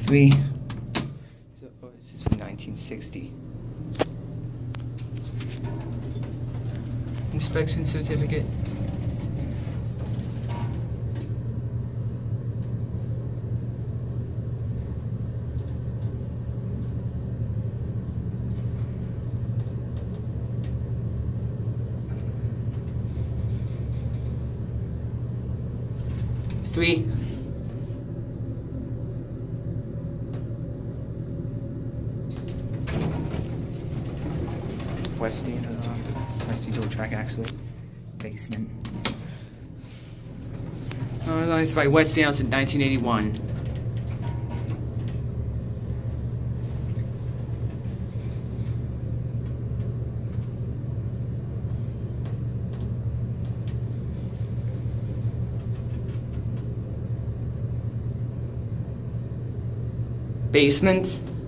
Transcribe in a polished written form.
3. So, oh, this is from 1960. Inspection certificate. Three. Westy door track actually. Basement. It's by Westinghouse in 1981. Basement.